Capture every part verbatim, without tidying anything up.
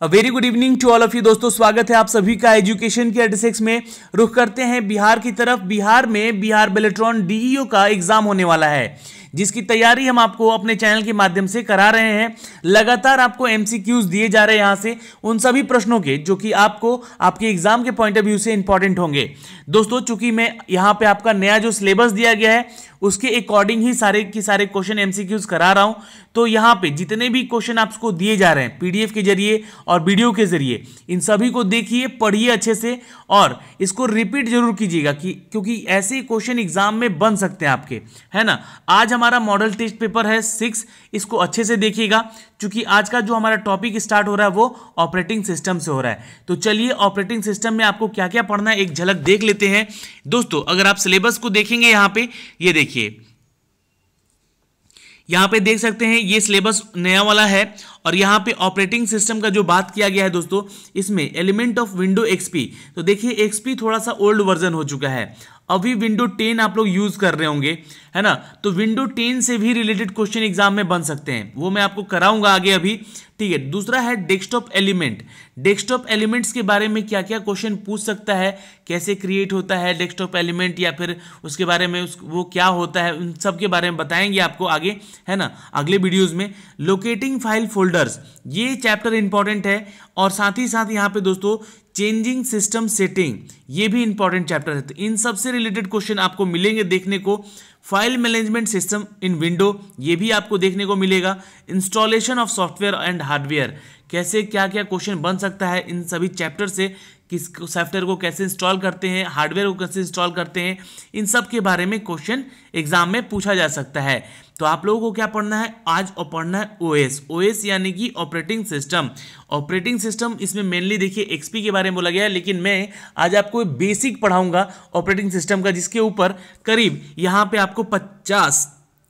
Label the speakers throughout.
Speaker 1: A very good evening to all of you दोस्तों, स्वागत है आप सभी का एजुकेशन के एडिसेक्स में। रुख करते हैं बिहार की तरफ। बिहार में बिहार बेलेट्रॉन डीईओ का एग्जाम होने वाला है, जिसकी तैयारी हम आपको अपने चैनल के माध्यम से करा रहे हैं। लगातार आपको एमसीक्यूज दिए जा रहे हैं यहां से, उन सभी प्रश्नों के जो कि आपको आपके एग्जाम के पॉइंट ऑफ व्यू से इंपॉर्टेंट होंगे। दोस्तों, चूंकि मैं यहां पे आपका नया जो सिलेबस दिया गया है उसके अकॉर्डिंग ही सारे की सारे क्वेश्चन एमसीक्यूज करा रहा हूं, तो यहां पे जितने भी क्वेश्चन आपको दिए जा रहे हैं पीडीएफ के जरिए और वीडियो के जरिए, इन सभी को देखिए, पढ़िए अच्छे से और इसको रिपीट जरूर कीजिएगा कि क्योंकि ऐसे क्वेश्चन एग्जाम में बन सकते हैं आपके, है ना। आज हमारा मॉडल टेस्ट पेपर है सिक्स, इसको अच्छे से देखिएगा क्योंकि आज का जो हमारा टॉपिक स्टार्ट हो रहा है वो ऑपरेटिंग सिस्टम से हो रहा है। तो चलिए ऑपरेटिंग सिस्टम में आपको क्या क्या पढ़ना है एक झलक देख लेते हैं। दोस्तों, अगर आप सिलेबस को देखेंगे यहां पे, ये देखिए यहां पे देख सकते हैं ये सिलेबस नया वाला है और यहां पे ऑपरेटिंग सिस्टम का जो बात किया गया है दोस्तों, इसमें एलिमेंट ऑफ विंडो एक्सपी। तो देखिए एक्सपी थोड़ा सा ओल्ड वर्जन हो चुका है, अभी विंडो टेन आप लोग यूज कर रहे होंगे, है ना। तो विंडो टेन से भी रिलेटेड क्वेश्चन एग्जाम में बन सकते हैं, वो मैं आपको कराऊंगा आगे अभी, ठीक है। दूसरा है डेस्कटॉप एलिमेंट। डेस्कटॉप एलिमेंट्स के बारे में क्या क्या क्वेश्चन पूछ सकता है, कैसे क्रिएट होता है डेस्कटॉप एलिमेंट, या फिर उसके बारे में उस वो क्या होता है, उन सब के बारे में बताएंगे आपको आगे, है ना, अगले वीडियोज में। लोकेटिंग फाइल फोल्डर्स, ये चैप्टर इंपॉर्टेंट है और साथ ही साथ यहाँ पे दोस्तों चेंजिंग सिस्टम सेटिंग, ये भी इंपॉर्टेंट चैप्टर है। तो इन सबसे रिलेटेड क्वेश्चन आपको मिलेंगे देखने को। File management system in window, ये भी आपको देखने को मिलेगा। Installation of software and hardware, कैसे क्या क्या क्वेश्चन बन सकता है इन सभी चैप्टर से, किस सॉफ्टवेयर को कैसे इंस्टॉल करते हैं, हार्डवेयर को कैसे इंस्टॉल करते हैं, इन सब के बारे में क्वेश्चन एग्जाम में पूछा जा सकता है। तो आप लोगों को क्या पढ़ना है आज, और पढ़ना है ओएस। ओएस यानी कि ऑपरेटिंग सिस्टम। ऑपरेटिंग सिस्टम इसमें मेनली देखिए एक्सपी के बारे में बोला गया है, लेकिन मैं आज आपको बेसिक पढ़ाऊंगा ऑपरेटिंग सिस्टम का, जिसके ऊपर करीब यहाँ पे आपको पचास,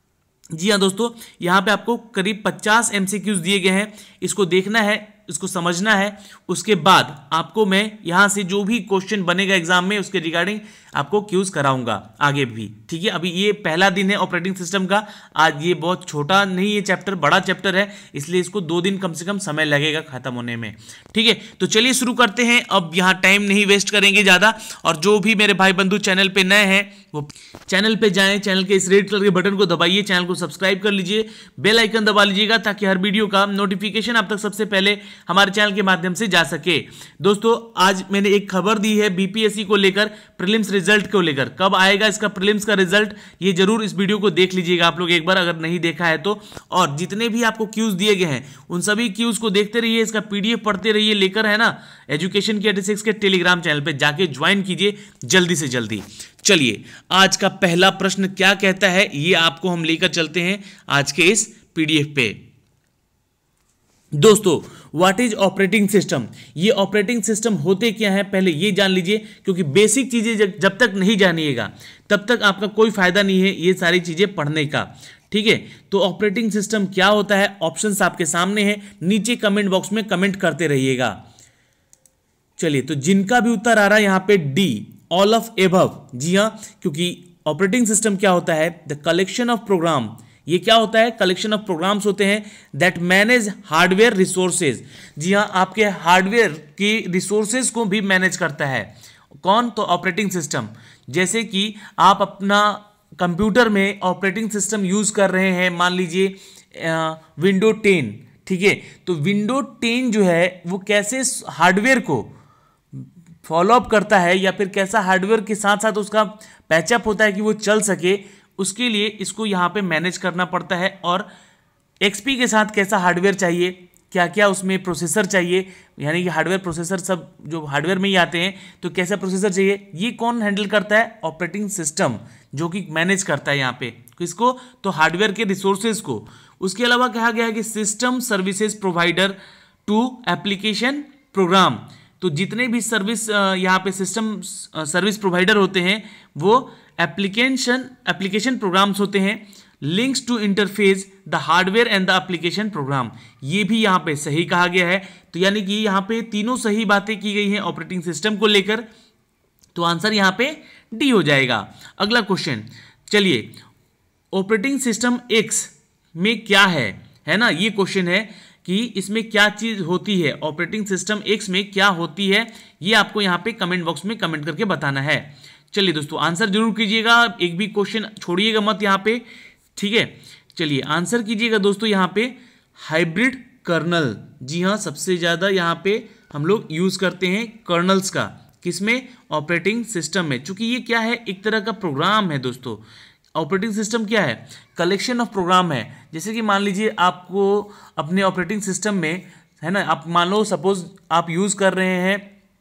Speaker 1: जी हाँ दोस्तों, यहाँ पे आपको करीब पचास एमसीक्यूज दिए गए हैं। इसको देखना है, इसको समझना है, उसके बाद आपको मैं यहाँ से जो भी क्वेश्चन बनेगा एग्जाम में उसके रिगार्डिंग आपको क्यूज कराऊंगा आगे भी, ठीक है। अभी ये पहला दिन है ऑपरेटिंग सिस्टम का, आज ये बहुत छोटा नहीं है चैप्टर, बड़ा चैप्टर है, इसलिए इसको दो दिन कम से कम समय लगेगा खत्म होने में, ठीक है। तो चलिए शुरू करते हैं, अब यहाँ टाइम नहीं वेस्ट करेंगे ज़्यादा। और जो भी मेरे भाई बंधु चैनल पे नए हैं वो चैनल पे जाएं, चैनल के इस रेड कलर के बटन को दबाइए, चैनल को सब्सक्राइब कर लीजिए, बेल आइकन दबा लीजिएगा ताकि हर वीडियो का नोटिफिकेशन आप तक सबसे पहले हमारे चैनल के माध्यम से जा सके। दोस्तों, आज मैंने एक खबर दी है बीपीएससी को लेकर, प्रीलिम्स रिजल्ट को लेकर। कब आएगा इसका प्रीलिम्स का रिजल्ट, ये जरूर इस वीडियो को देख लीजिएगा आप लोग एक बार, अगर नहीं देखा है तो। और जितने भी आपको क्यूज दिए गए हैं उन सभी क्यूज को देखते रहिए, इसका पीडीएफ पढ़ते रहिए लेकर, है ना। एजुकेशन के एडिसेक्स के टेलीग्राम चैनल पे जाके ज्वाइन कीजिए जल्दी से जल्दी। चलिए आज का पहला प्रश्न क्या कहता है ये आपको हम लेकर चलते हैं आज के इस पीडीएफ पे। दोस्तों, व्हाट इज ऑपरेटिंग सिस्टम, ये ऑपरेटिंग सिस्टम होते क्या है पहले ये जान लीजिए, क्योंकि बेसिक चीजें जब तक नहीं जानिएगा तब तक आपका कोई फायदा नहीं है ये सारी चीजें पढ़ने का, ठीक है। तो ऑपरेटिंग सिस्टम क्या होता है, ऑप्शंस आपके सामने हैं, नीचे कमेंट बॉक्स में कमेंट करते रहिएगा। चलिए, तो जिनका भी उत्तर आ रहा है यहाँ पे डी, ऑल ऑफ एबव, जी हाँ, क्योंकि ऑपरेटिंग सिस्टम क्या होता है, द कलेक्शन ऑफ प्रोग्राम, ये क्या होता है, कलेक्शन ऑफ प्रोग्राम्स होते हैं दैट मैनेज हार्डवेयर रिसोर्सेज। जी हाँ, आपके हार्डवेयर की रिसोर्सेज को भी मैनेज करता है कौन, तो ऑपरेटिंग सिस्टम। जैसे कि आप अपना कंप्यूटर में ऑपरेटिंग सिस्टम यूज कर रहे हैं, मान लीजिए विंडो टेन, ठीक है। तो विंडो टेन जो है वो कैसे हार्डवेयर को फॉलो अप करता है, या फिर कैसा हार्डवेयर के साथ साथ उसका पैचअप होता है कि वो चल सके, उसके लिए इसको यहाँ पे मैनेज करना पड़ता है। और एक्सपी के साथ कैसा हार्डवेयर चाहिए, क्या क्या उसमें प्रोसेसर चाहिए, यानी कि हार्डवेयर प्रोसेसर सब जो हार्डवेयर में ही आते हैं, तो कैसा प्रोसेसर चाहिए, ये कौन हैंडल करता है, ऑपरेटिंग सिस्टम, जो कि मैनेज करता है यहाँ पे किसको, तो हार्डवेयर के रिसोर्सेज को। उसके अलावा कहा गया है कि system services provider to application program, तो जितने भी सर्विस यहाँ पे सिस्टम सर्विस प्रोवाइडर होते हैं वो एप्लीकेशन एप्लीकेशन प्रोग्राम्स होते हैं। Links to interface the hardware and the application program, ये भी यहाँ पे सही कहा गया है। तो यानी कि यहाँ पे तीनों सही बातें की गई हैं ऑपरेटिंग सिस्टम को लेकर, तो आंसर यहाँ पे डी हो जाएगा। अगला क्वेश्चन, चलिए, ऑपरेटिंग सिस्टम एक्स में क्या है है ना, ये क्वेश्चन है कि इसमें क्या चीज होती है, ऑपरेटिंग सिस्टम एक्स में क्या होती है, ये आपको यहाँ पे कमेंट बॉक्स में कमेंट करके बताना है। चलिए दोस्तों आंसर जरूर कीजिएगा, एक भी क्वेश्चन छोड़िएगा मत यहाँ पे, ठीक है। चलिए आंसर कीजिएगा दोस्तों यहाँ पे हाइब्रिड कर्नल। जी हाँ, सबसे ज़्यादा यहाँ पे हम लोग यूज़ करते हैं कर्नल्स का, किसमें, ऑपरेटिंग सिस्टम में। चूंकि ये क्या है, एक तरह का प्रोग्राम है दोस्तों। ऑपरेटिंग सिस्टम क्या है, कलेक्शन ऑफ प्रोग्राम है। जैसे कि मान लीजिए आपको अपने ऑपरेटिंग सिस्टम में, है ना, आप मान लो सपोज आप यूज़ कर रहे हैं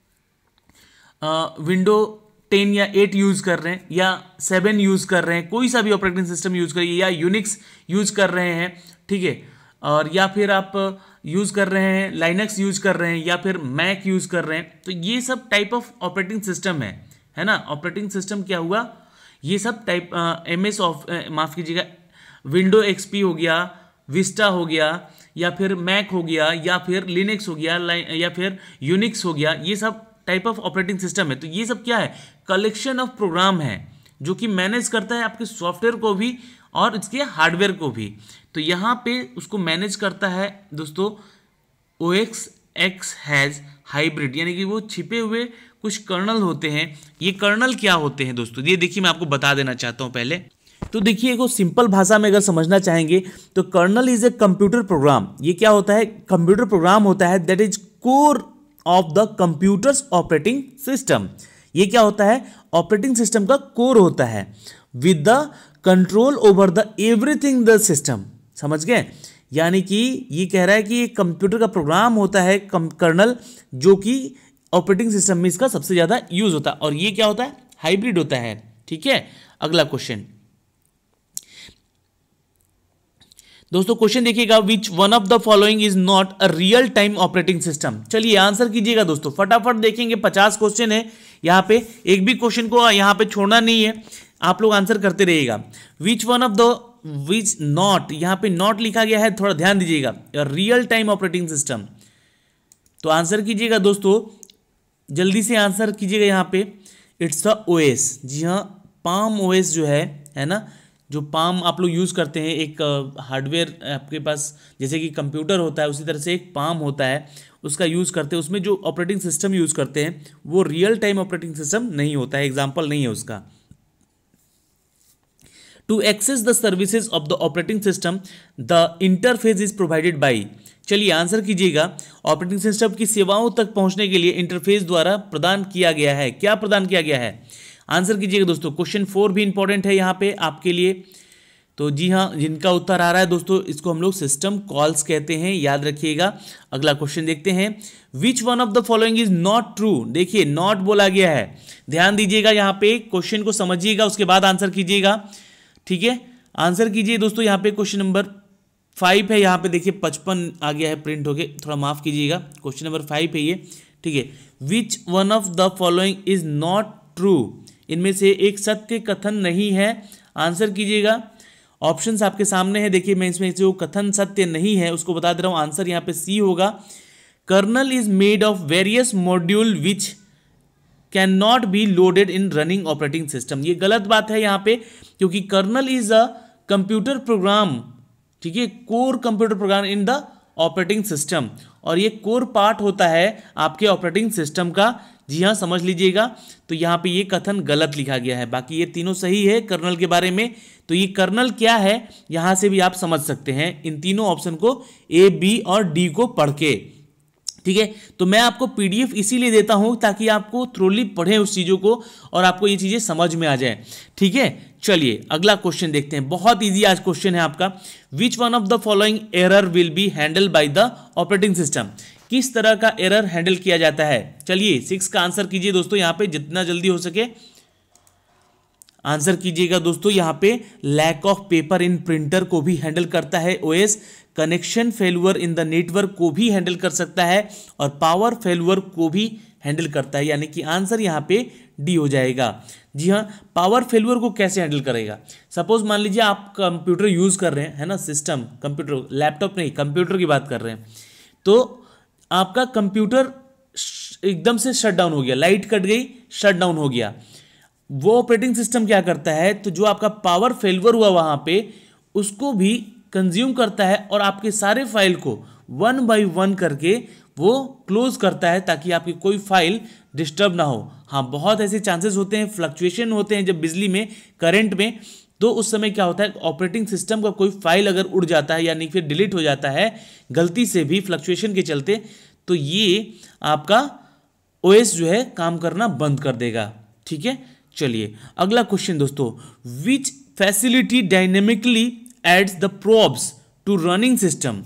Speaker 1: विंडो टेन या एट यूज़ कर रहे हैं या सेवन यूज़ कर रहे हैं, कोई सा भी ऑपरेटिंग सिस्टम यूज़ करिए, या यूनिक्स यूज़ कर रहे हैं, ठीक है, और या फिर आप यूज़ कर रहे हैं लाइनक्स यूज़ कर रहे हैं या फिर मैक यूज़ कर रहे हैं, तो ये सब टाइप ऑफ ऑपरेटिंग सिस्टम है, है ना। ऑपरेटिंग सिस्टम क्या हुआ, ये सब टाइप एम एस ऑफ माफ़ कीजिएगा विंडो एक्सपी हो गया, विस्टा हो गया, या फिर मैक हो गया, या फिर लिनक्स हो गया, या फिर यूनिक्स हो गया, ये सब टाइप ऑफ ऑपरेटिंग सिस्टम है। तो ये सब क्या है, कलेक्शन ऑफ प्रोग्राम है जो कि मैनेज करता है आपके सॉफ्टवेयर को भी और इसके हार्डवेयर को भी। तो यहाँ पे उसको मैनेज करता है दोस्तों O X X has hybrid, यानी कि वो छिपे हुए कुछ कर्नल होते हैं। ये कर्नल क्या होते हैं दोस्तों, ये देखिए मैं आपको बता देना चाहता हूँ पहले। तो देखिए को सिंपल भाषा में अगर समझना चाहेंगे तो kernel is a computer program. ये क्या होता है, कंप्यूटर प्रोग्राम होता है that is core of the computer's operating system. ये क्या होता है, ऑपरेटिंग सिस्टम का कोर होता है with the control over the everything the system. समझ गए, यानी कि ये कह रहा है कि एक कंप्यूटर का प्रोग्राम होता है कर्नल, जो कि ऑपरेटिंग सिस्टम में इसका सबसे ज्यादा यूज होता है, और ये क्या होता है, हाइब्रिड होता है, ठीक है। अगला क्वेश्चन दोस्तों, क्वेश्चन देखिएगा, which one of the following is not a real time operating system. चलिए आंसर कीजिएगा दोस्तों, फटाफट देखेंगे, पचास क्वेश्चन है यहाँ पे, एक भी क्वेश्चन को यहाँ पे छोड़ना नहीं है, आप लोग आंसर करते रहिएगा। Which one of the which not, यहाँ पे नॉट लिखा गया है, थोड़ा ध्यान दीजिएगा, रियल टाइम ऑपरेटिंग सिस्टम। तो आंसर कीजिएगा दोस्तों, जल्दी से आंसर कीजिएगा यहाँ पे, इट्स द ओएस। जी हाँ, पाम ओएस जो है है ना, जो पाम आप लोग यूज़ करते हैं, एक हार्डवेयर आपके पास जैसे कि कंप्यूटर होता है उसी तरह से एक पाम होता है, उसका यूज़ करते हैं। उसमें जो ऑपरेटिंग सिस्टम यूज़ करते हैं वो रियल टाइम ऑपरेटिंग सिस्टम नहीं होता है, एग्जाम्पल नहीं है उसका। To access the services of the operating system the interface is provided by. चलिए आंसर कीजिएगा, ऑपरेटिंग सिस्टम की सेवाओं तक पहुंचने के लिए इंटरफेस द्वारा प्रदान किया गया है, क्या प्रदान किया गया है, आंसर कीजिएगा दोस्तों। क्वेश्चन फोर भी इंपॉर्टेंट है यहाँ पे आपके लिए। तो जी हाँ, जिनका उत्तर आ रहा है दोस्तों, इसको हम लोग सिस्टम कॉल्स कहते हैं, याद रखिएगा। अगला क्वेश्चन देखते हैं, which one of the following is not true. देखिए नॉट बोला गया है, ध्यान दीजिएगा यहाँ पे, क्वेश्चन को समझिएगा उसके बाद आंसर कीजिएगा, ठीक है। आंसर कीजिए दोस्तों, यहाँ पे क्वेश्चन नंबर फाइव है, यहाँ पे देखिए पचपन आ गया है प्रिंट होके, थोड़ा माफ कीजिएगा, क्वेश्चन नंबर फाइव है ये, ठीक है। Which one of the following is not true, इनमें से एक सत्य कथन नहीं है, आंसर कीजिएगा। ऑप्शंस आपके सामने है, देखिए मैं इसमें जो कथन सत्य नहीं है उसको बता दे रहा हूँ, आंसर यहाँ पे सी होगा। Kernel is made of various module which can not be loaded in running operating system. ये गलत बात है यहाँ पे, क्योंकि kernel is a computer program, ठीक है, core computer program in the operating system, और ये कोर पार्ट होता है आपके ऑपरेटिंग सिस्टम का। जी हाँ, समझ लीजिएगा। तो यहाँ पे ये कथन गलत लिखा गया है, बाकी ये तीनों सही है कर्नल के बारे में। तो ये कर्नल क्या है यहाँ से भी आप समझ सकते हैं इन तीनों ऑप्शन को, ए बी और डी को पढ़ के, ठीक है। तो मैं आपको पीडीएफ इसीलिए देता हूं ताकि आपको थ्रोली पढ़ें उस चीज़ों को और आपको ये चीज़ें समझ में आ जाए, ठीक है। चलिए अगला क्वेश्चन देखते हैं, बहुत इजी आज क्वेश्चन है आपका। Which one of the following error will be handle by the operating system. किस तरह का एरर हैंडल किया जाता है, चलिए सिक्स का आंसर कीजिए दोस्तों, यहाँ पे जितना जल्दी हो सके आंसर कीजिएगा दोस्तों। यहाँ पे lack of paper in printer को भी हैंडल करता है OS, connection failure in the network को भी हैंडल कर सकता है, और पावर फेलुअर को भी हैंडल करता है, यानी कि आंसर यहाँ पे डी हो जाएगा। जी हाँ, पावर फेलुअर को कैसे हैंडल करेगा, सपोज मान लीजिए आप कंप्यूटर यूज कर रहे हैं, है ना, सिस्टम कंप्यूटर, लैपटॉप नहीं, कंप्यूटर की बात कर रहे हैं, तो आपका कंप्यूटर एकदम से शट डाउन हो गया, लाइट कट गई, शट डाउन हो गया। वो ऑपरेटिंग सिस्टम क्या करता है, तो जो आपका पावर फेलुअर हुआ वहां पे उसको भी कंज्यूम करता है और आपके सारे फाइल को वन बाय वन करके वो क्लोज करता है ताकि आपकी कोई फाइल डिस्टर्ब ना हो। हाँ, बहुत ऐसे चांसेस होते हैं, फ्लक्चुएशन होते हैं जब बिजली में, करंट में, तो उस समय क्या होता है, ऑपरेटिंग सिस्टम का कोई फाइल अगर उड़ जाता है यानी फिर डिलीट हो जाता है गलती से भी फ्लक्चुएशन के चलते, तो ये आपका ओएस जो है काम करना बंद कर देगा। ठीक है, चलिए अगला क्वेश्चन दोस्तों, which facility dynamically adds the probes to running system.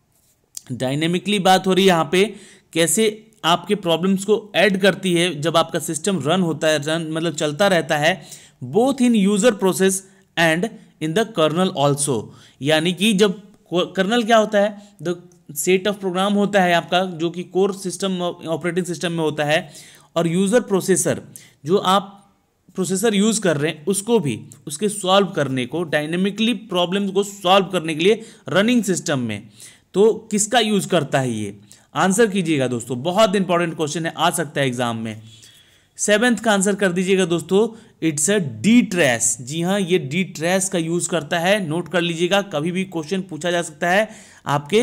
Speaker 1: Dynamically बात हो रही है यहाँ पे, कैसे आपके प्रॉब्लम्स को ऐड करती है जब आपका सिस्टम रन होता है, रन मतलब चलता रहता है, both in user process and in the kernel also. यानी कि जब कर्नल क्या होता है, द सेट ऑफ प्रोग्राम होता है आपका जो कि कोर सिस्टम ऑपरेटिंग सिस्टम में होता है, और यूजर प्रोसेसर जो आप प्रोसेसर यूज कर रहे हैं उसको भी, उसके सॉल्व करने को, डायनेमिकली प्रॉब्लम्स को सॉल्व करने के लिए रनिंग सिस्टम में, तो किसका यूज करता है ये, आंसर कीजिएगा दोस्तों, बहुत इंपॉर्टेंट क्वेश्चन है, आ सकता है एग्जाम में। सेवेंथ का आंसर कर दीजिएगा दोस्तों, इट्स अ डी ट्रेस। जी हाँ, ये डी ट्रेस का यूज करता है, नोट कर लीजिएगा, कभी भी क्वेश्चन पूछा जा सकता है आपके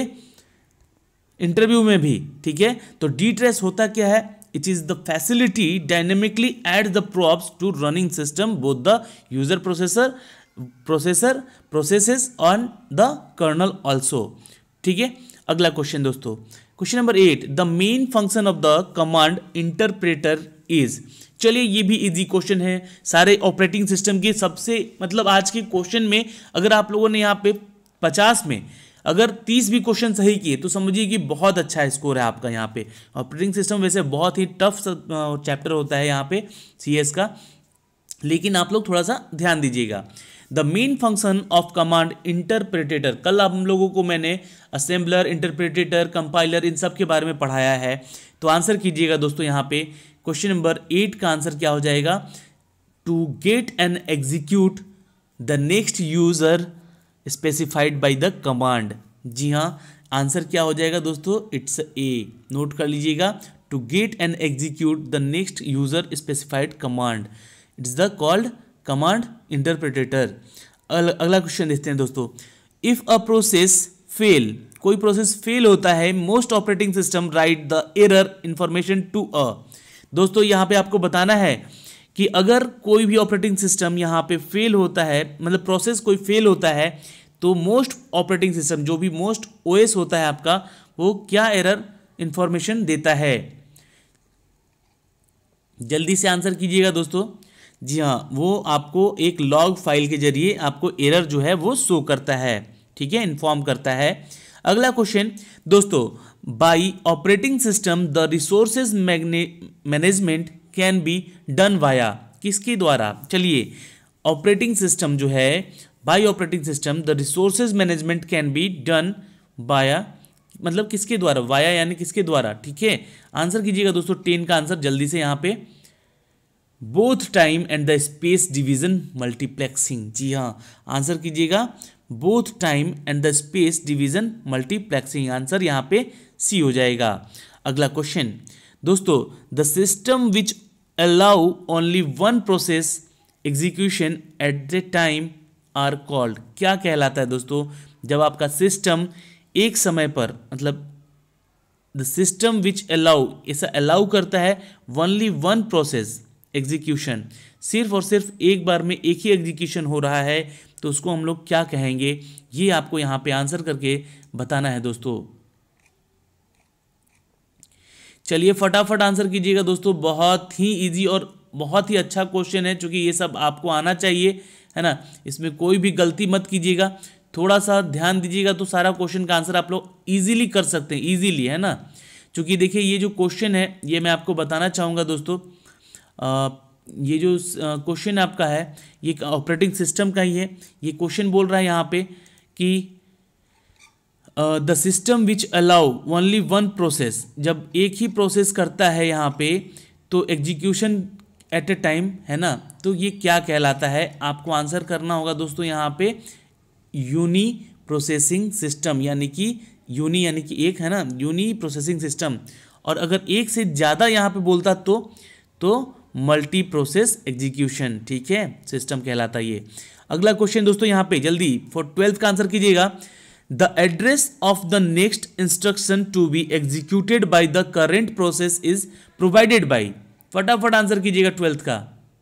Speaker 1: इंटरव्यू में भी। ठीक है, तो डी ट्रेस होता क्या है, it is the facility dynamically add the probes to running system both the user processor processor processes on the kernel also. ठीक है, अगला क्वेश्चन दोस्तों, question number eight, the main function of the command interpreter is. चलिए ये भी easy question है, सारे operating system के सबसे, मतलब आज के क्वेश्चन में अगर आप लोगों ने यहाँ पे पचास में अगर तीस भी क्वेश्चन सही किए तो समझिए कि बहुत अच्छा स्कोर है आपका। यहाँ पे ऑपरेटिंग सिस्टम वैसे बहुत ही टफ चैप्टर होता है यहाँ पे सीएस का, लेकिन आप लोग थोड़ा सा ध्यान दीजिएगा। The main function of command interpreter, कल हम लोगों को मैंने असेंबलर, इंटरप्रेटेटर, कंपाइलर, इन सब के बारे में पढ़ाया है, तो आंसर कीजिएगा दोस्तों। यहाँ पे क्वेश्चन नंबर एट का आंसर क्या हो जाएगा, to get and execute the next user specified by the command. जी हाँ, आंसर क्या हो जाएगा दोस्तों, इट्स ए, नोट कर लीजिएगा, to get and execute the next user specified command, it's the called command interpreter. अगला क्वेश्चन देखते हैं दोस्तों, इफ अ प्रोसेस फेल, कोई प्रोसेस फेल होता है, most operating system write the error information to a. दोस्तों यहाँ पे आपको बताना है कि अगर कोई भी ऑपरेटिंग सिस्टम यहाँ पे फेल होता है, मतलब प्रोसेस कोई फेल होता है, तो मोस्ट ऑपरेटिंग सिस्टम जो भी मोस्ट ओएस होता है आपका, वो क्या एरर इंफॉर्मेशन देता है। जल्दी से आंसर कीजिएगा दोस्तों। जी हाँ, वो आपको एक लॉग फाइल के जरिए आपको एरर जो है वो शो करता है। ठीक है, इन्फॉर्म करता है। अगला क्वेश्चन दोस्तों, by operating system the resources management can be done via, किसके द्वारा। चलिए, ऑपरेटिंग सिस्टम जो है, by operating system the resources management can be done via, मतलब किसके द्वारा, वाया यानी किसके द्वारा। ठीक है, आंसर कीजिएगा दोस्तों, टेन का आंसर जल्दी से यहाँ पे, both time and the space division multiplexing. जी हाँ, आंसर कीजिएगा, both time and the space division multiplexing, answer यहाँ पे सी हो जाएगा। अगला क्वेश्चन दोस्तों, the system which allow only one process execution at the time are called, क्या कहलाता है दोस्तों, जब आपका सिस्टम एक समय पर, मतलब द सिस्टम विच अलाउ, ऐसा अलाउ करता है ओनली वन प्रोसेस एग्जीक्यूशन, सिर्फ और सिर्फ एक बार में एक ही एग्जीक्यूशन हो रहा है, तो उसको हम लोग क्या कहेंगे, ये आपको यहाँ पे आंसर करके बताना है दोस्तों। चलिए फटाफट आंसर कीजिएगा दोस्तों, बहुत ही इजी और बहुत ही अच्छा क्वेश्चन है, क्योंकि ये सब आपको आना चाहिए, है ना, इसमें कोई भी गलती मत कीजिएगा, थोड़ा सा ध्यान दीजिएगा तो सारा क्वेश्चन का आंसर आप लोग इजीली कर सकते हैं, इजीली, है ना। क्योंकि देखिए ये जो क्वेश्चन है ये मैं आपको बताना चाहूँगा दोस्तों, आ, ये जो क्वेश्चन आपका है ये ऑपरेटिंग सिस्टम का ही है। ये क्वेश्चन बोल रहा है यहाँ पे कि the system which allow only one process, जब एक ही प्रोसेस करता है यहाँ पे तो एग्जीक्यूशन एट ए टाइम, है ना, तो ये क्या कहलाता है, आपको आंसर करना होगा दोस्तों यहाँ पे यूनी प्रोसेसिंग सिस्टम, यानी कि यूनी यानी कि एक, है ना, यूनी प्रोसेसिंग सिस्टम। और अगर एक से ज़्यादा यहाँ पे बोलता तो तो मल्टी प्रोसेस एग्जीक्यूशन, ठीक है, सिस्टम कहलाता ये। अगला क्वेश्चन दोस्तों यहाँ पे जल्दी फॉर ट्वेल्थ का आंसर कीजिएगा, the address of the next instruction to be executed by the current process is provided by. फटाफट आंसर कीजिएगा ट्वेल्थ का।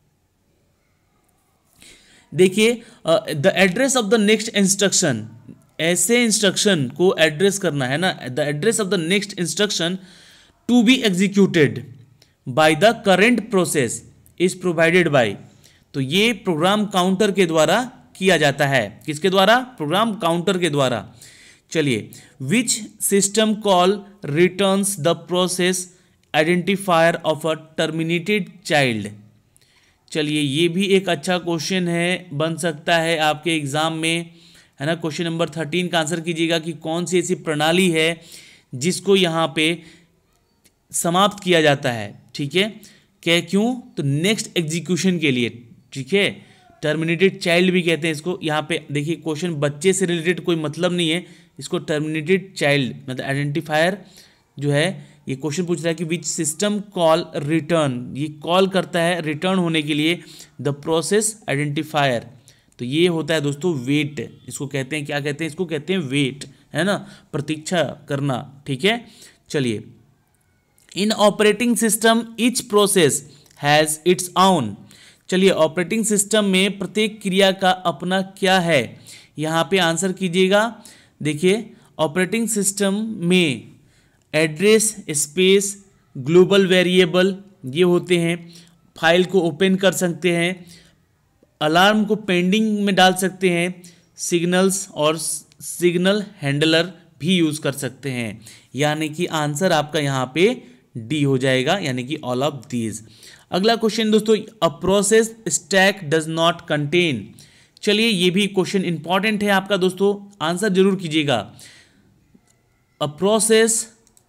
Speaker 1: देखिए, the address of the next instruction, ऐसे इंस्ट्रक्शन को एड्रेस करना है ना, the address of the next instruction to be executed by the current process is provided by. तो ये प्रोग्राम काउंटर के द्वारा किया जाता है। किसके द्वारा? प्रोग्राम काउंटर के द्वारा। चलिए, which system call returns the process identifier of a terminated child. चलिए, ये भी एक अच्छा क्वेश्चन है, बन सकता है आपके एग्जाम में, है ना। क्वेश्चन नंबर थर्टीन का आंसर कीजिएगा कि कौन सी ऐसी प्रणाली है जिसको यहाँ पे समाप्त किया जाता है। ठीक है, क्या, क्यों? तो नेक्स्ट एग्जीक्यूशन के लिए। ठीक है, टर्मिनेटेड चाइल्ड भी कहते हैं इसको। यहाँ पे देखिए, क्वेश्चन बच्चे से रिलेटेड कोई मतलब नहीं है, इसको टर्मिनेटेड चाइल्ड मतलब आइडेंटिफायर जो है, ये क्वेश्चन पूछ रहा है कि विच सिस्टम कॉल रिटर्न, ये कॉल करता है रिटर्न होने के लिए द प्रोसेस आइडेंटिफायर। तो ये होता है दोस्तों वेट, इसको कहते हैं, क्या कहते हैं? इसको कहते हैं वेट, है ना, प्रतीक्षा करना। ठीक है, चलिए, in operating system each process has its own. चलिए, ऑपरेटिंग सिस्टम में प्रत्येक क्रिया का अपना क्या है, यहाँ पे आंसर कीजिएगा। देखिए, ऑपरेटिंग सिस्टम में एड्रेस, स्पेस, ग्लोबल वेरिएबल ये होते हैं। फाइल को ओपन कर सकते हैं, अलार्म को पेंडिंग में डाल सकते हैं, सिग्नल्स और सिग्नल हैंडलर भी यूज़ कर सकते हैं। यानी कि आंसर आपका यहाँ पे डी हो जाएगा, यानी कि ऑल ऑफ दीज। अगला क्वेश्चन दोस्तों, a process stack does not contain. चलिए, ये भी क्वेश्चन इंपॉर्टेंट है आपका दोस्तों, आंसर जरूर कीजिएगा। A process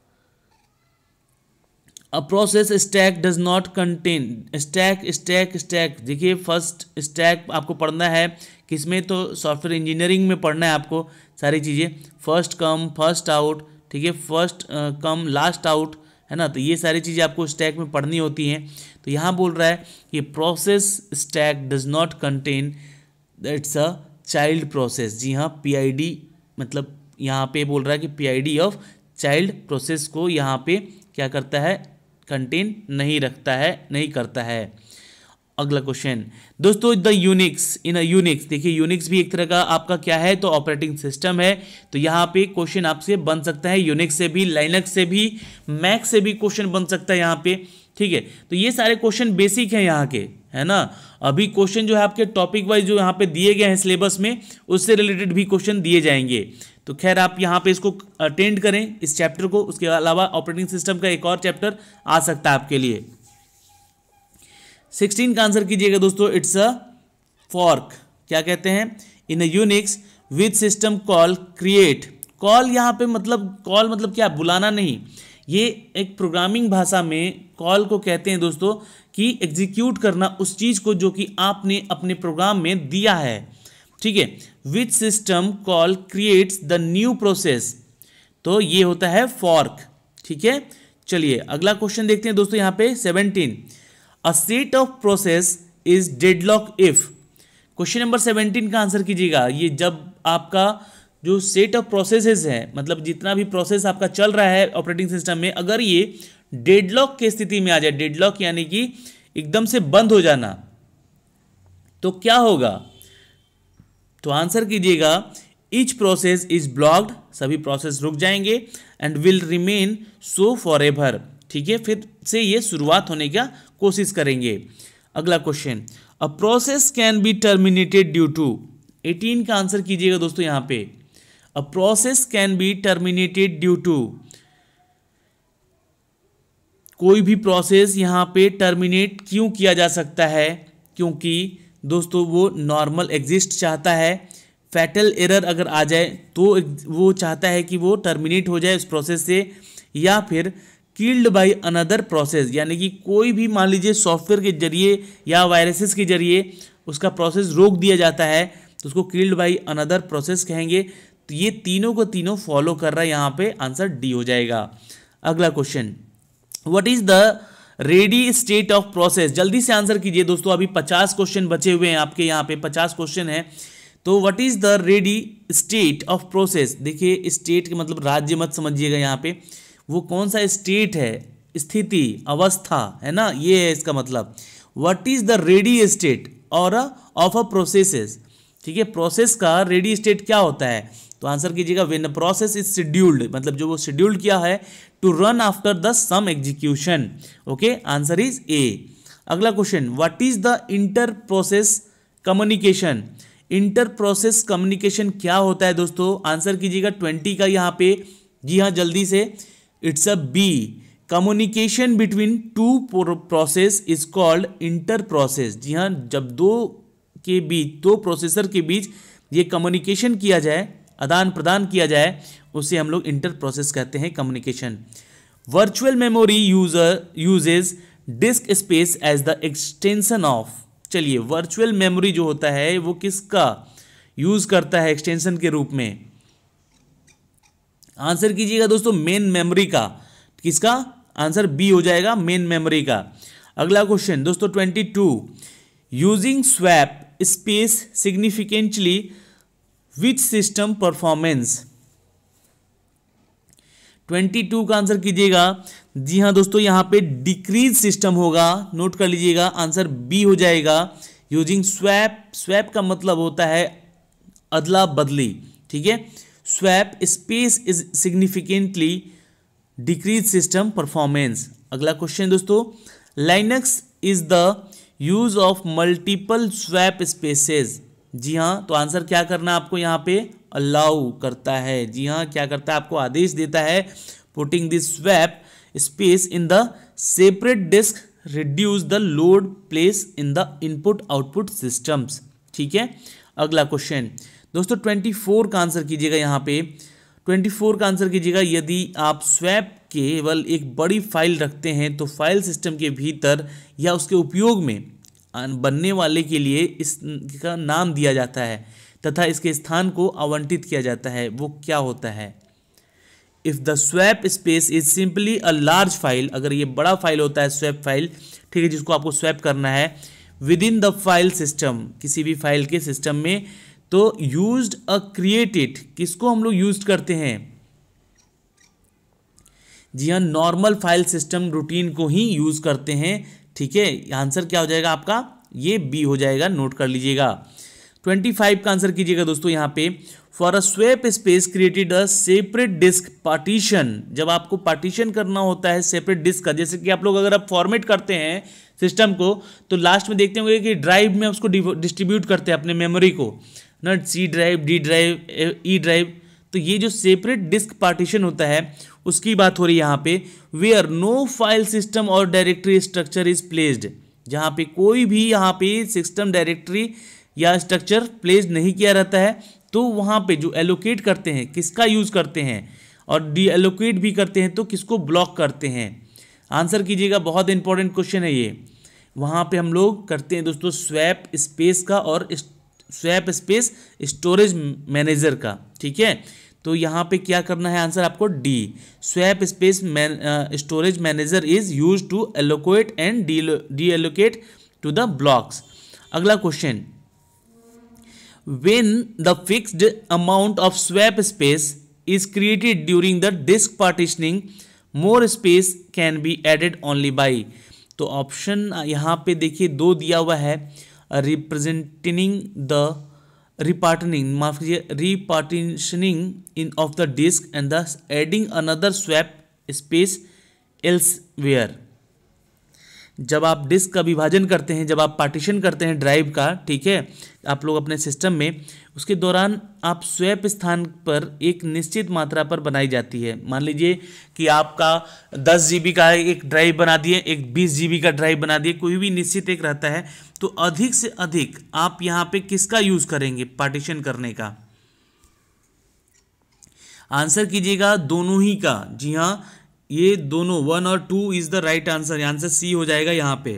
Speaker 1: a process stack does not contain. Stack stack stack देखिए, फर्स्ट स्टैक आपको पढ़ना है किसमें? तो सॉफ्टवेयर इंजीनियरिंग में पढ़ना है आपको सारी चीज़ें। फर्स्ट कम फर्स्ट आउट, ठीक है, फर्स्ट कम लास्ट आउट, है ना। तो ये सारी चीज़ें आपको स्टैक में पढ़नी होती हैं। तो यहाँ बोल रहा है कि process stack does not contain that's a child process. जी हाँ, पी आई डी मतलब यहाँ पे बोल रहा है कि P I D of child process को यहाँ पे क्या करता है? कंटेन नहीं रखता है, नहीं करता है। अगला क्वेश्चन दोस्तों, the Unix in a Unix. देखिए, यूनिक्स भी एक तरह का आपका क्या है? तो ऑपरेटिंग सिस्टम है। तो यहाँ पे क्वेश्चन आपसे बन सकता है यूनिक्स से भी, लाइनक्स से भी, मैक से भी क्वेश्चन बन सकता है यहाँ पे। ठीक है, तो ये सारे क्वेश्चन बेसिक हैं यहाँ के, है ना। अभी क्वेश्चन जो है आपके टॉपिक वाइज जो यहाँ पे दिए गए हैं सिलेबस में, उससे रिलेटेड भी क्वेश्चन दिए जाएंगे। तो खैर, आप यहाँ पे इसको अटेंड करें इस चैप्टर को। उसके अलावा ऑपरेटिंग सिस्टम का एक और चैप्टर आ सकता है आपके लिए। सिक्सटीन का आंसर कीजिएगा दोस्तों, इट्स अ फॉर्क। क्या कहते हैं? In a Unix with system call create. Call यहाँ पे मतलब, कॉल मतलब क्या? बुलाना नहीं। ये एक प्रोग्रामिंग भाषा में कॉल को कहते हैं दोस्तों कि एग्जीक्यूट करना उस चीज़ को जो कि आपने अपने प्रोग्राम में दिया है। ठीक है, which system call creates the new process, तो ये होता है फॉर्क। ठीक है, चलिए अगला क्वेश्चन देखते हैं दोस्तों यहाँ पे seventeen. A set of process is deadlock if. Question number seventeen का आंसर कीजिएगा। ये जब आपका जो सेट ऑफ प्रोसेसेस है, मतलब जितना भी प्रोसेस आपका चल रहा है ऑपरेटिंग सिस्टम में, अगर ये डेडलॉक की स्थिति में आ जाए, डेडलॉक यानी कि एकदम से बंद हो जाना, तो क्या होगा? तो आंसर कीजिएगा, ईच प्रोसेस इज ब्लॉक्ड, सभी प्रोसेस रुक जाएंगे, and will remain so forever. ठीक है, फिर से ये शुरुआत होने का कोशिश करेंगे। अगला question, a process can be terminated due to. Eighteen का आंसर कीजिएगा दोस्तों यहाँ पे। A process can be terminated due to, कोई भी प्रोसेस यहाँ पे टर्मिनेट क्यों किया जा सकता है? क्योंकि दोस्तों वो नॉर्मल एग्जिस्ट चाहता है। फैटल एरर अगर आ जाए तो वो चाहता है कि वो टर्मिनेट हो जाए उस प्रोसेस से, या फिर किल्ड बाय अनदर प्रोसेस, यानी कि कोई भी मान लीजिए सॉफ्टवेयर के जरिए या वायरसेस के जरिए उसका प्रोसेस रोक दिया जाता है, तो उसको किल्ड बाय अनदर प्रोसेस कहेंगे। तो ये तीनों को तीनों फॉलो कर रहा है, यहाँ पे आंसर डी हो जाएगा। अगला question, what is the ready state of process. जल्दी से आंसर कीजिए दोस्तों, अभी पचास क्वेश्चन बचे हुए हैं आपके, यहाँ पे पचास क्वेश्चन है। तो what is the ready state of process, देखिए स्टेट के मतलब राज्य मत समझिएगा यहाँ पे, वो कौन सा स्टेट है, स्थिति, अवस्था है ना, ये है इसका मतलब। What is the ready state और ऑफ अ प्रोसेसेस, ठीक है, प्रोसेस का रेडी स्टेट क्या होता है, तो आंसर कीजिएगा व्हेन प्रोसेस इज शेड्यूल्ड, मतलब जो वो शेड्यूल्ड किया है to run after the some execution. Okay, answer is A. अगला question, what is the inter process communication, inter process communication क्या होता है दोस्तों, आंसर कीजिएगा ट्वेंटी का यहाँ पे, जी हाँ जल्दी से, it's a B, communication between two process is called inter process. जी हाँ, जब दो के बीच, दो प्रोसेसर के बीच ये कम्युनिकेशन किया जाए, आदान प्रदान किया जाए, उसे हम लोग इंटर प्रोसेस कहते हैं, communication. Virtual memory user uses disk space as the extension of, चलिए वर्चुअल मेमोरी जो होता है वो किसका यूज करता है एक्सटेंशन के रूप में, आंसर कीजिएगा दोस्तों मेन मेमोरी का, किसका, आंसर बी हो जाएगा, मेन मेमोरी का। अगला क्वेश्चन दोस्तों twenty two, using swap space significantly which system performance, twenty two का आंसर कीजिएगा, जी हाँ दोस्तों यहाँ पे डिक्रीज सिस्टम होगा, नोट कर लीजिएगा, आंसर बी हो जाएगा। यूजिंग स्वैप, स्वैप का मतलब होता है अदला बदली, ठीक है, swap space is significantly decrease system performance. अगला क्वेश्चन दोस्तों, Linux is the use of multiple swap spaces, जी हाँ, तो आंसर क्या करना है आपको यहाँ पे, अलाउ करता है, जी हाँ क्या करता है, आपको आदेश देता है, putting this swap space in the separate disk reduce the load place in the input output systems, ठीक है। अगला क्वेश्चन दोस्तों ट्वेंटी फोर का आंसर कीजिएगा, यहाँ पे ट्वेंटी फोर का आंसर कीजिएगा, यदि आप स्वैप केवल एक बड़ी फाइल रखते हैं तो फाइल सिस्टम के भीतर या उसके उपयोग में बनने वाले के लिए इसका नाम दिया जाता है तथा इसके स्थान को आवंटित किया जाता है, वो क्या होता है। If the swap space is simply a large file, अगर ये बड़ा फाइल होता है स्वैप फाइल, ठीक है, जिसको आपको स्वैप करना है within the file system, किसी भी फाइल के सिस्टम में, तो यूज्ड अ क्रिएटेड, किसको हम लोग यूज करते हैं, जी हाँ नॉर्मल फाइल सिस्टम रूटीन को ही यूज करते हैं, ठीक है। आंसर क्या हो जाएगा आपका, ये बी हो जाएगा, नोट कर लीजिएगा। ट्वेंटी फाइव का आंसर कीजिएगा दोस्तों यहाँ पे, for a swap space created a separate disk partition, जब आपको पार्टीशन करना होता है सेपरेट डिस्क का, जैसे कि आप लोग अगर आप फॉर्मेट करते हैं सिस्टम को तो लास्ट में देखते होंगे कि ड्राइव में उसको डिस्ट्रीब्यूट करते हैं अपने मेमोरी को ना, C drive, D drive, E drive, तो ये जो सेपरेट डिस्क पार्टीशन होता है उसकी बात हो रही है यहाँ पे, वेयर नो फाइल सिस्टम और डायरेक्टरी स्ट्रक्चर इज प्लेस्ड, जहाँ पे कोई भी यहाँ पे सिस्टम डायरेक्टरी या स्ट्रक्चर प्लेस नहीं किया रहता है, तो वहाँ पे जो एलोकेट करते हैं किसका यूज करते हैं और डी एलोकेट भी करते हैं तो किसको ब्लॉक करते हैं, आंसर कीजिएगा, बहुत इंपॉर्टेंट क्वेश्चन है ये। वहाँ पे हम लोग करते हैं दोस्तों स्वैप स्पेस का और स्वैप स्पेस स्टोरेज मैनेजर का, ठीक है। तो यहाँ पे क्या करना है आंसर आपको D, swap space storage manager is use to allocate and deallocate to the blocks. अगला question, when the fixed amount of swap space is created during the disk partitioning, more space can be added only by, तो option यहाँ पे देखिए दो दिया हुआ है, representing the repartitioning माफ कीजिए repartitioning in of the disk and the adding another swap space elsewhere, जब आप डिस्क का विभाजन करते हैं, जब आप पार्टीशन करते हैं ड्राइव का, ठीक है, आप लोग अपने सिस्टम में, उसके दौरान आप स्वैप स्थान पर एक निश्चित मात्रा पर बनाई जाती है। मान लीजिए कि आपका दस जीबी का एक ड्राइव बना दिए, एक बीस जीबी का ड्राइव बना दिए, कोई भी निश्चित एक रहता है, तो अधिक से अधिक आप यहाँ पे किसका यूज करेंगे पार्टीशन करने का, आंसर कीजिएगा दोनों ही का, जी हाँ ये दोनों, वन और two is the right answer, answer C हो जाएगा यहाँ पे।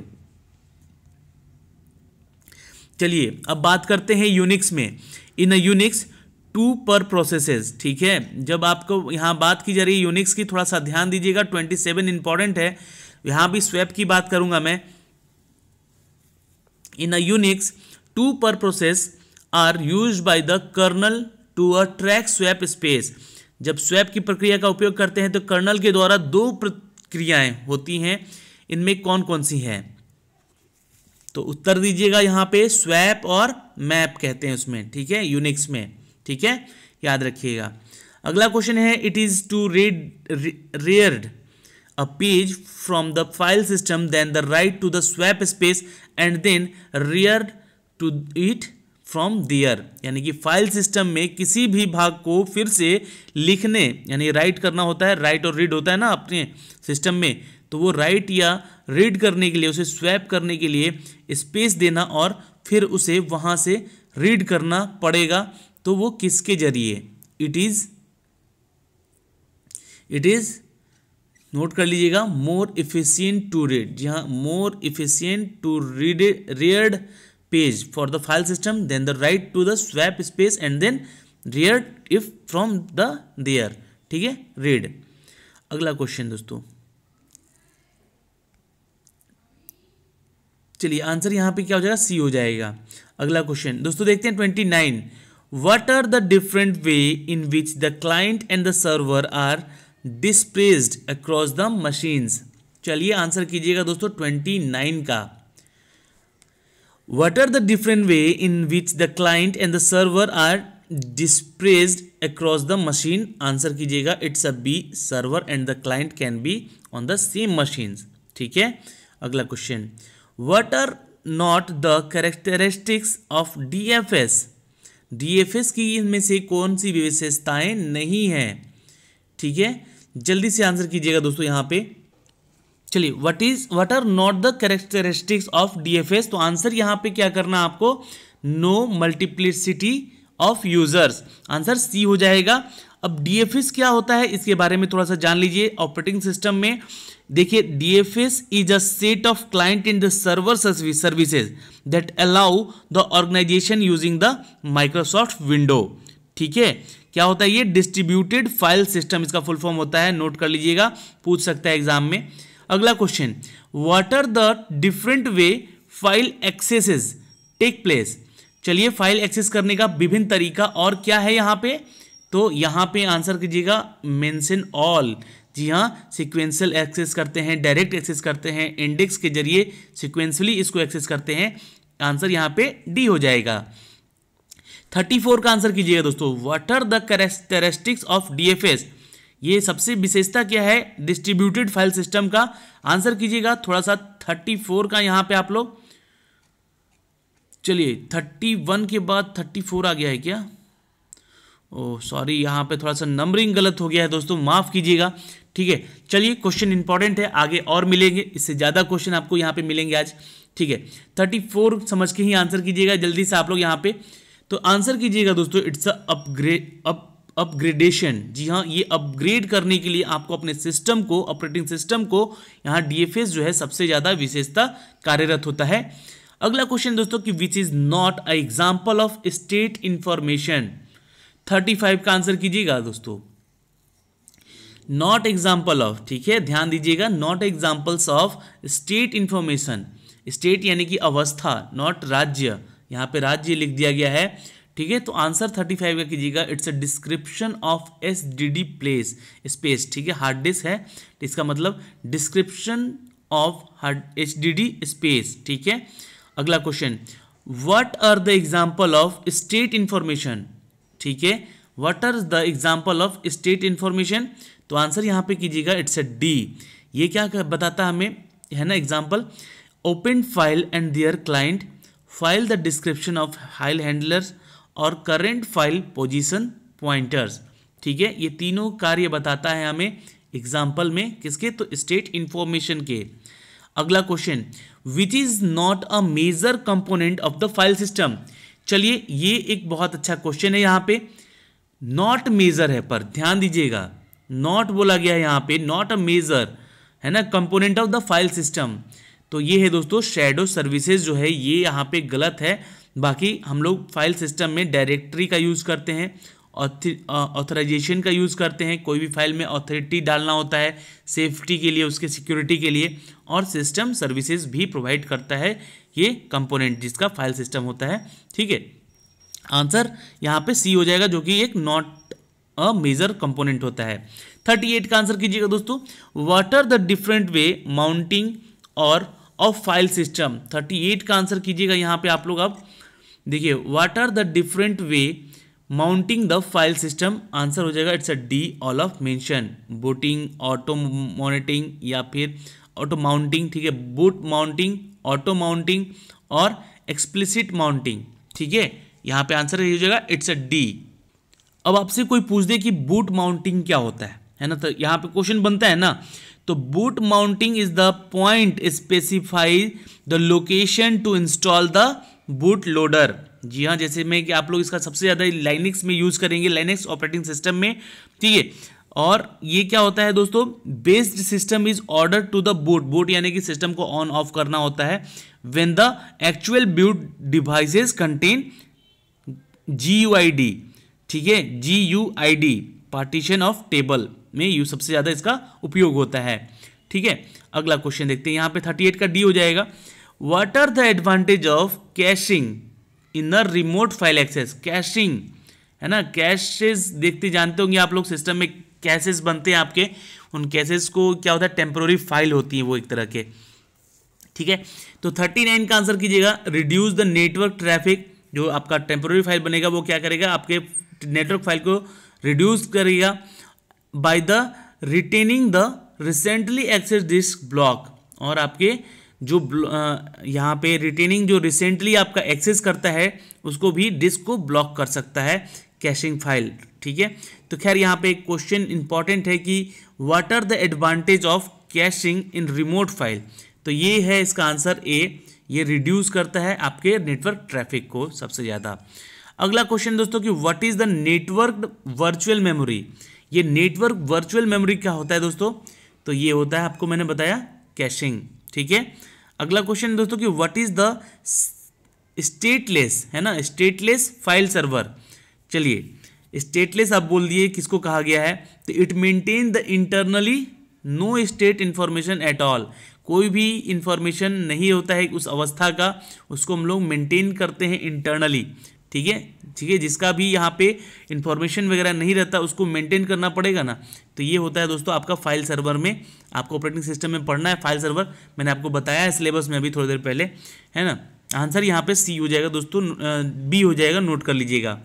Speaker 1: चलिए अब बात करते हैं यूनिक्स में, in a Unix two per processes, ठीक है, जब आपको यहाँ बात की जा रही है यूनिक्स की, थोड़ा सा ध्यान दीजिएगा, ट्वेंटी सेवन इंपॉर्टेंट है, यहाँ भी स्वैप की बात करूंगा मैं। In a Unix two per process are use by the kernel to a track swap space. जब स्वैप की प्रक्रिया का उपयोग करते हैं तो कर्नल के द्वारा दो प्रक्रियाएं होती हैं, इनमें कौन कौन सी हैं? तो उत्तर दीजिएगा यहाँ पे स्वैप और मैप कहते हैं उसमें, ठीक है, यूनिक्स में, ठीक है, याद रखिएगा। अगला क्वेश्चन है, it is to read rare a page from the file system then the write to the swap space and then read to it from there। यानी कि फाइल सिस्टम में किसी भी भाग को फिर से लिखने यानी राइट करना होता है, राइट और रीड होता है ना अपने सिस्टम में, तो वो राइट या रीड करने के लिए, उसे स्वैप करने के लिए स्पेस देना और फिर उसे वहाँ से रीड करना पड़ेगा। तो वो किसके जरिए? It is it is note कर लीजिएगा, मोर इफिशियंट टू रीड। जी हाँ, more efficient to read read page for the file system than the write to the swap space and then read if from the there, ठीक है, read. अगला question दोस्तों, चलिए answer यहाँ पे क्या हो जाएगा? सी हो जाएगा। अगला क्वेश्चन दोस्तों देखते हैं twenty nine. What are the different way in which the client and the server are displaced across the machines? चलिए आंसर कीजिएगा दोस्तों ट्वेंटी नाइन का। What are the different way in which the client and the server are displaced across the machine? Answer कीजिएगा, it's a B, server and the client can be on the same machines, ठीक है। अगला question, what are not the characteristics of D F S? D F S की इनमें से कौन सी विशेषताएं नहीं है? ठीक है, जल्दी से आंसर कीजिएगा दोस्तों यहाँ पे। चलिए, what is what are not the characteristics of DFS? तो आंसर यहाँ पे क्या करना आपको? No multiplicity of users, answer C हो जाएगा। अब डीएफएस क्या होता है इसके बारे में थोड़ा सा जान लीजिए। ऑपरेटिंग सिस्टम में देखिए, DFS is a set of client in the server services that allow the organization using the Microsoft window, ठीक है। क्या होता है ये? डिस्ट्रीब्यूटेड फाइल सिस्टम इसका फुल फॉर्म होता है, नोट कर लीजिएगा, पूछ सकता है एग्जाम में। अगला question, what are the different way file accesses take place? चलिए, फाइल एक्सेस करने का विभिन्न तरीका और क्या है यहाँ पे? तो यहाँ पे आंसर कीजिएगा मेंशन ऑल। जी हाँ, सिक्वेंशियल एक्सेस करते हैं, डायरेक्ट एक्सेस करते हैं, इंडेक्स के जरिए सिक्वेंशली इसको एक्सेस करते हैं। आंसर यहाँ पे डी हो जाएगा। थर्टी फोर का आंसर कीजिएगा दोस्तों, what are the characteristics of DFS? ये सबसे विशेषता क्या है डिस्ट्रीब्यूटेड फाइल सिस्टम का? आंसर कीजिएगा थोड़ा सा थर्टी फोर का यहाँ पे आप लोग। चलिए, थर्टी वन के बाद थर्टी फोर आ गया है क्या? ओह सॉरी, यहाँ पे थोड़ा सा नंबरिंग गलत हो गया है दोस्तों, माफ कीजिएगा, ठीक है। चलिए, क्वेश्चन इंपॉर्टेंट है, आगे और मिलेंगे, इससे ज़्यादा क्वेश्चन आपको यहाँ पे मिलेंगे आज, ठीक है। थर्टी फोर समझ के ही आंसर कीजिएगा जल्दी से आप लोग यहाँ पे। तो आंसर कीजिएगा दोस्तों, it's a upgrade up upgradation. जी हाँ, ये अपग्रेड करने के लिए आपको अपने सिस्टम को, ऑपरेटिंग सिस्टम को, यहाँ डीएफएस जो है सबसे ज़्यादा विशेषता कार्यरत होता है। अगला क्वेश्चन दोस्तों कि which is not a example of state information? Thirty five का आंसर कीजिएगा दोस्तों, नॉट एग्जाम्पल ऑफ, ठीक है, ध्यान दीजिएगा, not examples of state information. State यानी कि अवस्था, नॉट राज्य, यहाँ पे राज्य लिख दिया गया है, ठीक है। तो आंसर थर्टी फाइव का कीजिएगा, it's a description of S D D place space, ठीक है, हार्ड डिस्क है, इसका मतलब description of hard H D D space, ठीक है। अगला question, what are the example of state information? ठीक है, what are the example of state information? तो आंसर यहाँ पे कीजिएगा, इट्स अ डी। ये क्या बताता हमें, है ना example, open file and their client, file the description of file handlers और करेंट फाइल पोजीशन पॉइंटर्स, ठीक है। ये तीनों कार्य बताता है हमें एग्जाम्पल में, किसके? तो स्टेट इंफॉर्मेशन के। अगला question, which is not a major component of the file system? चलिए, ये एक बहुत अच्छा क्वेश्चन है, यहाँ पे नॉट मेजर है, पर ध्यान दीजिएगा, नॉट बोला गया है यहाँ पे, नॉट अ मेजर, है ना, component of the file system. तो ये है दोस्तों शैडो सर्विसेज जो है, ये यहाँ पे गलत है। बाकी हम लोग फाइल सिस्टम में डायरेक्टरी का यूज़ करते हैं, ऑथराइजेशन का यूज़ करते हैं, कोई भी फाइल में ऑथोरिटी डालना होता है सेफ्टी के लिए, उसके सिक्योरिटी के लिए, और सिस्टम सर्विसेज भी प्रोवाइड करता है ये कंपोनेंट जिसका फाइल सिस्टम होता है, ठीक है। आंसर यहाँ पे सी हो जाएगा, जो कि एक नॉट अ मेजर कंपोनेंट होता है। थर्टी एट का आंसर कीजिएगा दोस्तों, what are the different way mounting और of file system. Thirty eight का आंसर कीजिएगा यहाँ पे आप लोग। अब देखिए, what are the different way mounting the file system, answer हो जाएगा it's a D, all of mention, booting, auto monitoring या फिर ऑटो माउंटिंग, ठीक है, बूट माउंटिंग, ऑटो माउंटिंग और एक्सप्लिसिट माउंटिंग, ठीक है। यहाँ पे आंसर हो जाएगा इट्स अ डी। अब आपसे कोई पूछ दे कि बूट माउंटिंग क्या होता है है ना, तो यहाँ पे क्वेश्चन बनता है ना, तो boot mounting is the point specify the location to install the boot loader. जी हाँ, जैसे में कि आप लोग इसका सबसे ज़्यादा लाइनेक्स में यूज़ करेंगे, लाइनेक्स ऑपरेटिंग सिस्टम में, ठीक है। और ये क्या होता है दोस्तों, based system is order to the boot, boot यानी कि सिस्टम को ऑन ऑफ करना होता है when the actual boot devices contain G U I D, ठीक है, G U I D partition of table में यू सबसे ज़्यादा इसका उपयोग होता है, ठीक है। अगला क्वेश्चन देखते हैं, यहाँ पे थर्टी एट का डी हो जाएगा, what are the advantage of caching in the remote file access. Caching है ना, कैशेस देखते जानते होंगे आप लोग, सिस्टम में कैशेस बनते हैं आपके, उन कैशेस को क्या होता है, टेम्पोररी फाइल होती है वो एक तरह के, ठीक है। तो थर्टी नाइन का आंसर कीजिएगा, रिड्यूस द नेटवर्क ट्रैफिक, जो आपका टेम्पोररी फाइल बनेगा वो क्या करेगा, आपके नेटवर्क फाइल को रिड्यूस करेगा by the retaining the recently access disk block, और आपके जो यहाँ पे रिटेनिंग जो रिसेंटली आपका एक्सेस करता है उसको भी डिस्क को ब्लॉक कर सकता है कैशिंग फाइल, ठीक है। तो खैर यहाँ पे एक क्वेश्चन इंपॉर्टेंट है कि what are the advantage of caching in remote file, तो ये है इसका आंसर ए, ये रिड्यूस करता है आपके नेटवर्क ट्रैफिक को सबसे ज़्यादा। अगला क्वेश्चन दोस्तों कि what is the network virtual memory, ये नेटवर्क वर्चुअल मेमोरी क्या होता है दोस्तों, तो ये होता है आपको मैंने बताया कैशिंग, ठीक है। अगला क्वेश्चन दोस्तों कि व्हाट इज़ द स्टेटलेस, है ना, स्टेटलेस फाइल सर्वर। चलिए, स्टेटलेस आप बोल दिए किसको कहा गया है, तो it maintain the internally no state information at all, कोई भी इंफॉर्मेशन नहीं होता है उस अवस्था का, उसको हम लोग मेंटेन करते हैं इंटरनली, ठीक है, ठीक है, जिसका भी यहाँ पे इंफॉर्मेशन वगैरह नहीं रहता उसको मेंटेन करना पड़ेगा ना, तो ये होता है दोस्तों आपका फाइल सर्वर में, आपको ऑपरेटिंग सिस्टम में पढ़ना है फाइल सर्वर, मैंने आपको बताया है सिलेबस में अभी थोड़ी देर पहले, है ना। आंसर यहाँ पे सी हो जाएगा दोस्तों, बी हो जाएगा, नोट कर लीजिएगा,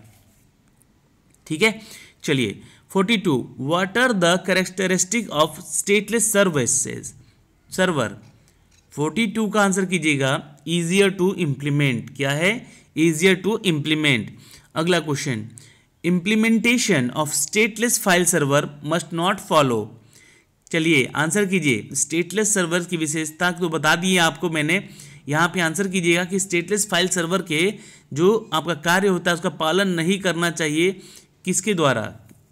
Speaker 1: ठीक है। चलिए, forty two, what are the characteristic of stateless services server. Forty two का आंसर कीजिएगा, ईजियर टू इम्प्लीमेंट, क्या है, ईजियर टू इम्प्लीमेंट। अगला question, implementation of stateless file server must not follow. चलिए आंसर कीजिए, स्टेटलेस सर्वर की विशेषता तो बता दी है आपको मैंने, यहाँ पे आंसर कीजिएगा कि स्टेटलेस फाइल सर्वर के जो आपका कार्य होता है उसका पालन नहीं करना चाहिए, किसके द्वारा,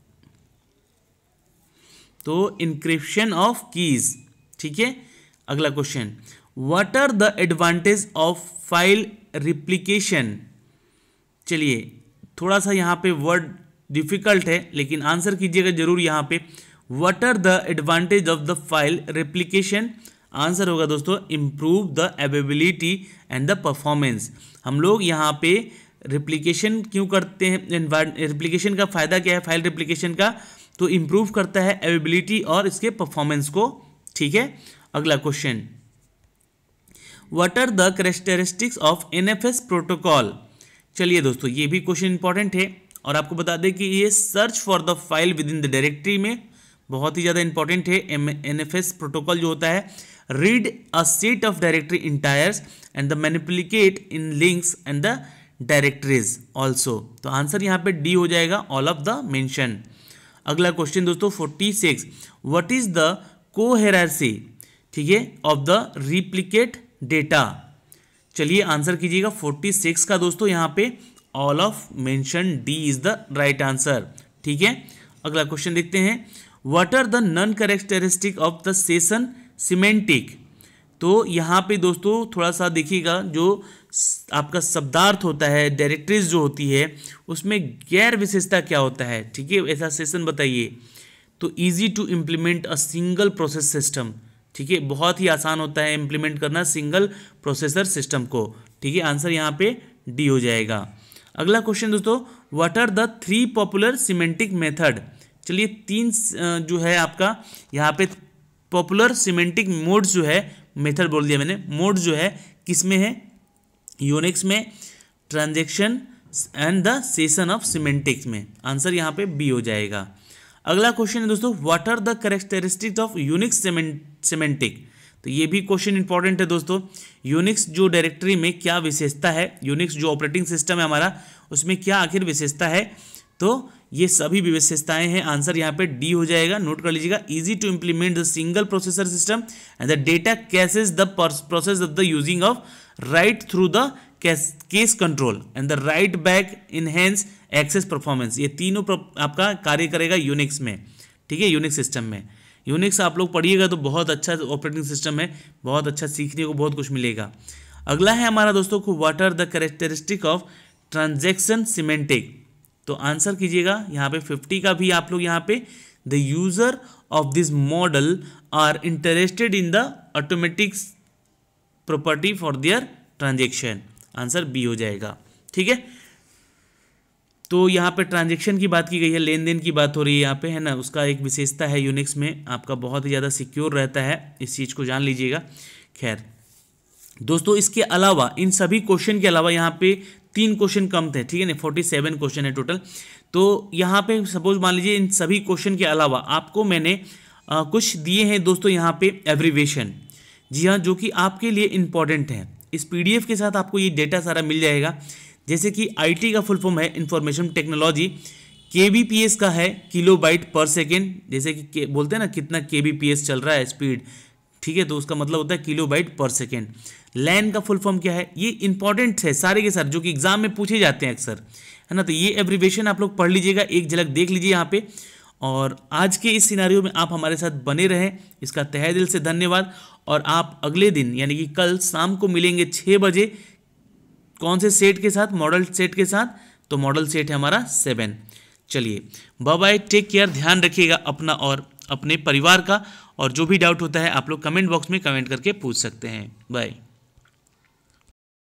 Speaker 1: तो इंक्रिप्शन ऑफ कीज, ठीक है। अगला question, what are the advantage of file replication. चलिए, थोड़ा सा यहाँ पे वर्ड डिफिकल्ट है लेकिन आंसर कीजिएगा जरूर यहाँ पे, what are the advantage of the file replication, answer होगा दोस्तों improve the availability and the performance. हम लोग यहाँ पे रिप्लिकेशन क्यों करते हैं, रिप्लिकेशन का फ़ायदा क्या है फाइल रिप्लिकेशन का, तो इम्प्रूव करता है अवेबिलिटी और इसके परफॉर्मेंस को, ठीक है। अगला question, what are the characteristics of N F S protocol. चलिए दोस्तों, ये भी क्वेश्चन इंपॉर्टेंट है और आपको बता दें कि ये search for the file within the directory में बहुत ही ज़्यादा इंपॉर्टेंट है। एन एफ एस प्रोटोकॉल जो होता है, read a set of directory entries and the manipulate in links and the directories also, तो आंसर यहाँ पे डी हो जाएगा, ऑल ऑफ द मेंशन। अगला क्वेश्चन दोस्तों forty six, what is the coherency, ठीक है, ऑफ द रिप्लिकेट डेटा। चलिए आंसर कीजिएगा फोर्टी सिक्स का दोस्तों, यहाँ पे all of mention, D is the right answer, ठीक है। अगला क्वेश्चन देखते हैं, what are the non characteristic of the session semantic. तो यहाँ पे दोस्तों थोड़ा सा देखिएगा, जो आपका शब्दार्थ होता है, डायरेक्टरीज जो होती है उसमें गैर विशेषता क्या होता है, ठीक है, ऐसा सेशन बताइए। तो easy to implement a single process system, ठीक है, बहुत ही आसान होता है इम्प्लीमेंट करना सिंगल प्रोसेसर सिस्टम को, ठीक है, आंसर यहाँ पे डी हो जाएगा। अगला क्वेश्चन दोस्तों, what are the three popular semantic method. चलिए तीन जो है आपका यहाँ पे पॉपुलर सिमेंटिक मोड्स जो है, मेथड बोल दिया मैंने, मोड जो है किस में है, यूनिक्स में, transaction and the session of semantics में। आंसर यहाँ पे बी हो जाएगा। अगला क्वेश्चन है दोस्तों, what are the characteristics of Unix semantic. तो ये भी क्वेश्चन इंपॉर्टेंट है दोस्तों। यूनिक्स जो डायरेक्टरी में क्या विशेषता है, यूनिक्स जो ऑपरेटिंग सिस्टम है हमारा, उसमें क्या आखिर विशेषता है। तो ये सभी विशेषताएं हैं। आंसर यहाँ पे डी हो जाएगा। नोट कर लीजिएगा, easy to implement the single processor system and the data caches the process of the using of write through the case control and the write back enhance access performance. ये तीनों आपका कार्य करेगा Unix में, ठीक है, यूनिक्स सिस्टम में। Unix आप लोग पढ़िएगा तो बहुत अच्छा ऑपरेटिंग सिस्टम है, बहुत अच्छा सीखने को बहुत कुछ मिलेगा। अगला है हमारा दोस्तों को, what are the characteristic of transaction semantic. तो आंसर कीजिएगा यहाँ पे फिफ्टी का भी आप लोग यहाँ पे, the user of this model are interested in the automatic property for their transaction. Answer B हो जाएगा, ठीक है। तो यहाँ पे ट्रांजेक्शन की बात की गई है, लेन देन की बात हो रही है यहाँ पे, है ना। उसका एक विशेषता है यूनिक्स में, आपका बहुत ही ज़्यादा सिक्योर रहता है, इस चीज़ को जान लीजिएगा। खैर दोस्तों, इसके अलावा इन सभी क्वेश्चन के अलावा यहाँ पे तीन क्वेश्चन कम थे, ठीक है ना, फोर्टी सेवन क्वेश्चन है टोटल। तो यहाँ पे सपोज मान लीजिए इन सभी क्वेश्चन के अलावा आपको मैंने आ, कुछ दिए हैं दोस्तों यहाँ पे एब्रीवेशन, जी हाँ, जो कि आपके लिए इंपॉर्टेंट है। इस पीडीएफ के साथ आपको ये डेटा सारा मिल जाएगा। जैसे कि आईटी का फुल फॉर्म है इंफॉर्मेशन टेक्नोलॉजी, केबीपीएस का है किलोबाइट पर सेकेंड, जैसे कि बोलते हैं ना कितना केबीपीएस चल रहा है स्पीड, ठीक है, तो उसका मतलब होता है किलोबाइट पर सेकेंड। लैन का फुल फॉर्म क्या है, ये इंपॉर्टेंट है सारे के सारे, जो कि एग्जाम में पूछे जाते हैं अक्सर, है ना। तो ये एब्रीवेशन आप लोग पढ़ लीजिएगा, एक झलक देख लीजिए यहाँ पे। और आज के इस सिनारियो में आप हमारे साथ बने रहें, इसका तहे दिल से धन्यवाद। और आप अगले दिन यानी कि कल शाम को मिलेंगे छः बजे, कौन से सेट के साथ, मॉडल सेट के साथ। तो मॉडल सेट है हमारा सेवन। चलिए बाय बाय, टेक केयर, ध्यान रखिएगा अपना और अपने परिवार का। और जो भी डाउट होता है आप लोग कमेंट बॉक्स में कमेंट करके पूछ सकते हैं। बाय।